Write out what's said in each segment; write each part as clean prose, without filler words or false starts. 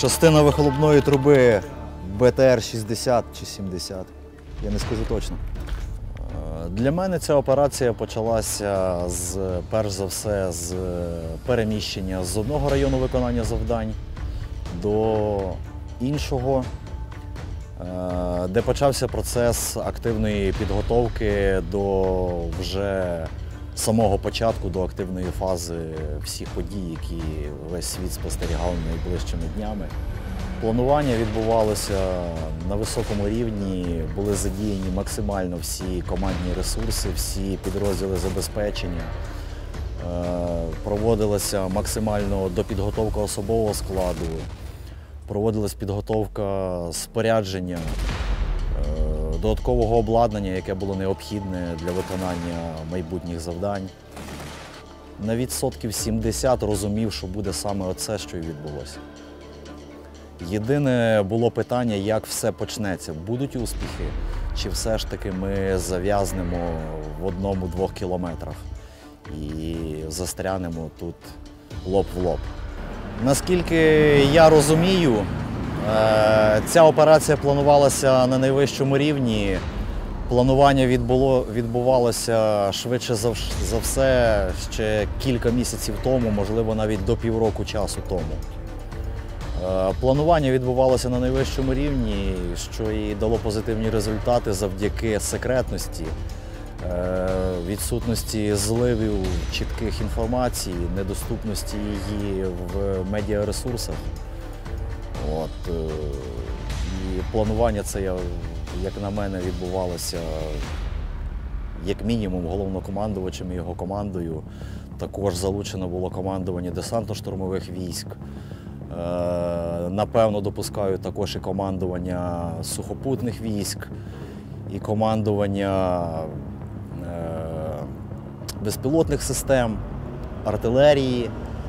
Частина вихлопної труби БТР-60 чи 70, я не скажу точно. Для мене ця операція почалася перш за все з переміщення з одного району виконання завдань до іншого, де почався процес активної підготовки до вже самого початку, до активної фази всіх подій, які весь світ спостерігав найближчими днями. Планування відбувалося на високому рівні, були задіяні максимально всі командні ресурси, всі підрозділи забезпечення. Проводилася максимально допідготовка особового складу, проводилась підготовка спорядження, додаткового обладнання, яке було необхідне для виконання майбутніх завдань. На відсотків 70 розумів, що буде саме оце, що і відбулося. Єдине було питання, як все почнеться. Будуть успіхи, чи все ж таки ми зав'язнемо в 1-2 кілометрах і застрянемо тут лоб в лоб. Наскільки я розумію, ця операція планувалася на найвищому рівні. Планування відбувалося швидше за все ще кілька місяців тому, можливо, навіть до півроку часу тому. Планування відбувалося на найвищому рівні, що і дало позитивні результати завдяки секретності, відсутності зливів чітких інформацій, недоступності її в медіаресурсах. І планування це, як на мене, відбувалося як мінімум головнокомандувачем і його командою. Також залучено було командування десантно-штурмових військ. Напевно, допускаю також і командування сухопутних військ, і командування безпілотних систем, артилерії.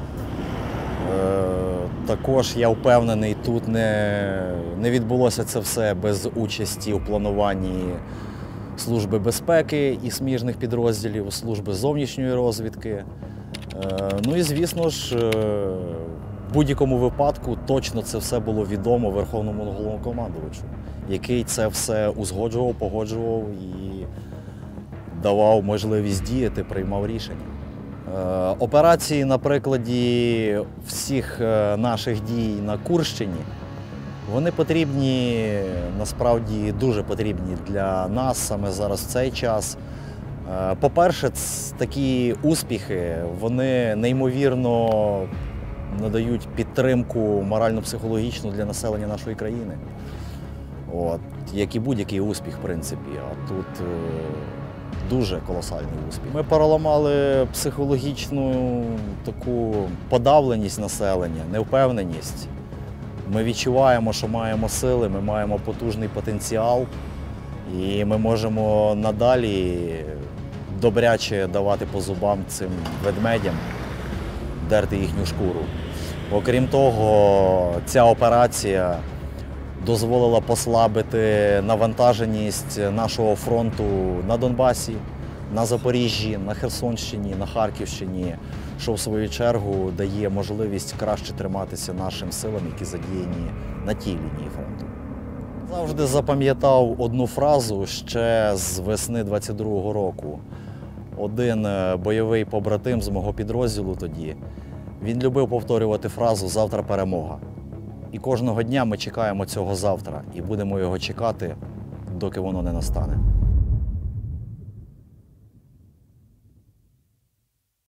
Також, я впевнений, тут не відбулося це все без участі у плануванні Служби безпеки і сміжних підрозділів, Служби зовнішньої розвідки. Ну і, звісно ж, в будь-якому випадку точно це все було відомо Верховному головнокомандувачу, який це все узгоджував, погоджував і давав можливість діяти, приймав рішення. Операції на прикладі всіх наших дій на Курщині, вони потрібні, насправді дуже потрібні для нас саме зараз в цей час. По-перше, такі успіхи, вони неймовірно надають підтримку морально-психологічну для населення нашої країни. Як і будь-який успіх, в принципі, а тут дуже колосальний успіх. Ми переламали психологічну таку подавленість населення, невпевненість. Ми відчуваємо, що маємо сили, ми маємо потужний потенціал і ми можемо надалі добряче давати по зубам цим ведмедям, дерти їхню шкуру. Окрім того, ця операція дозволила послабити навантаженість нашого фронту на Донбасі, на Запоріжжі, на Херсонщині, на Харківщині, що в свою чергу дає можливість краще триматися нашим силам, які задіяні на тій лінії фронту. Завжди запам'ятав одну фразу ще з весни 22-го року. Один бойовий побратим з мого підрозділу тоді, він любив повторювати фразу «Завтра перемога». І кожного дня ми чекаємо цього завтра і будемо його чекати, доки воно не настане.